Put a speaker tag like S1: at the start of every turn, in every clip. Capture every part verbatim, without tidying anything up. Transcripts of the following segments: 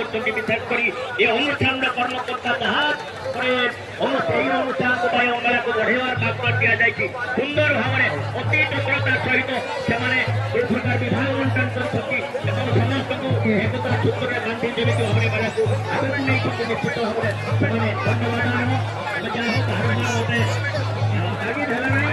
S1: କରୁଛନ୍ତି ବିଶେଷ କରି ଏ ଅନୁଷ୍ଠାନର କର୍ମକର୍ତ୍ତା ଯାହା ଅନୁଷ୍ଠାନ ମେଳାକୁ ବଢ଼େଇବାର ବାର୍ତ୍ତା ଦିଆଯାଇଛି ସୁନ୍ଦର ଭାବରେ ଅତି ତତ୍ପରତା ସହିତ ସେମାନେ ପ୍ରକାର ବିଭାଗ ବଣ୍ଟନ କରୁଛନ୍ତି ଏବଂ ସମସ୍ତଙ୍କୁ ଏକତା ସୂତ୍ରରେ ବାନ୍ଧି ଯେମିତି ଭାବରେ ମେଳାକୁ ଆଗରେ ନେଇଛନ୍ତି ନିଶ୍ଚିତ ଭାବରେ ସେମାନେ ଧନ୍ୟବାଦ ଯାହା ହଉ କାହାର ଗୋଟେ ଆଗି ଧରା ନାହିଁ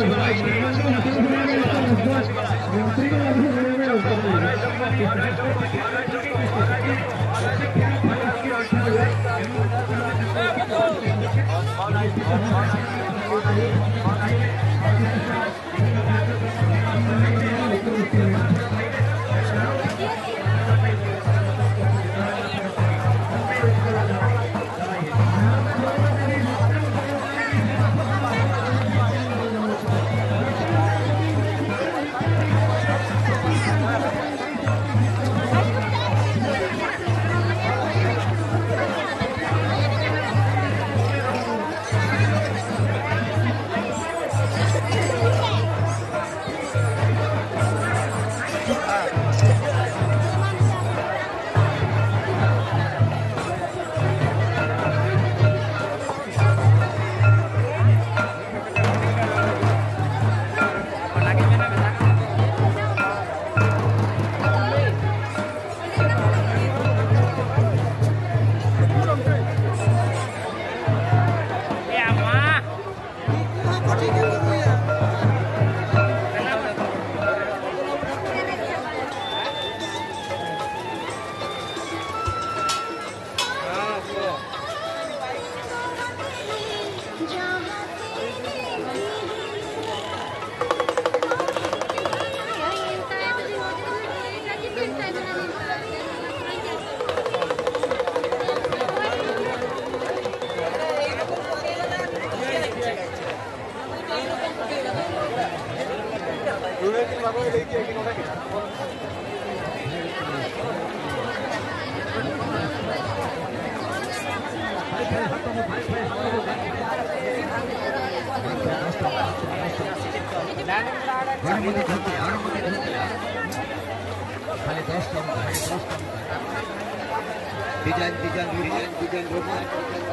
S2: Dijan, dijan, dijan, dijan, dijan.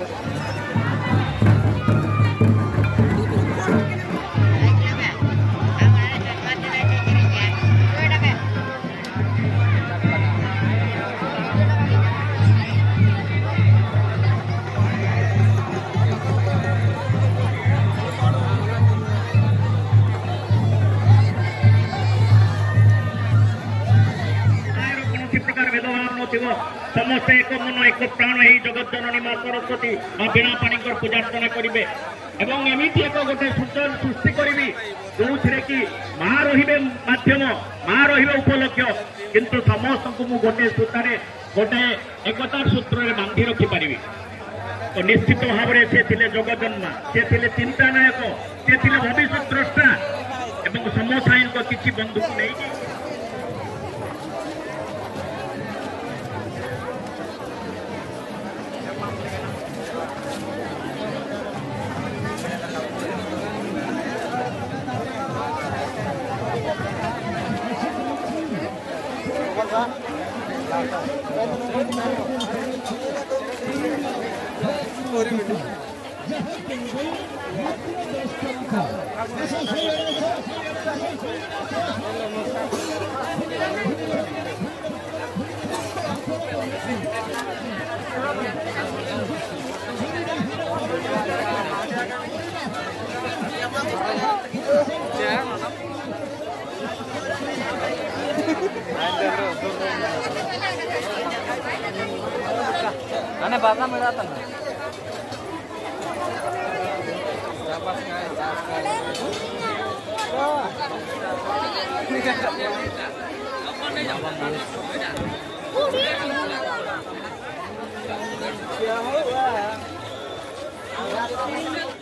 S1: समस्ते एक मन एक प्राण जगत जननी माँ सरस्वती माँ बीणा पाणी पूजार्चना करेंगे एवं एमती एक गोटे सूचन सृष्टि करी जो कि माँ रे मध्यम माँ रे उपलक्ष्य किंतु समस्त को मुझे गोटे सूत्र गोटे एकतार सूत्र में बांधि रखिपारि तो निश्चित भाव में से जगजन्मा से चिंता नायक से भविष्य द्रष्टा एवं समसायी किसी बंधु को नहीं
S3: Ane baka meratan. Ini kan